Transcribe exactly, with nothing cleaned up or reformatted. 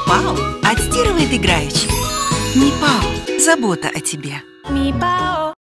Ми-пау отстирывает играючи. Ми-пау, забота о тебе. Ми-пау.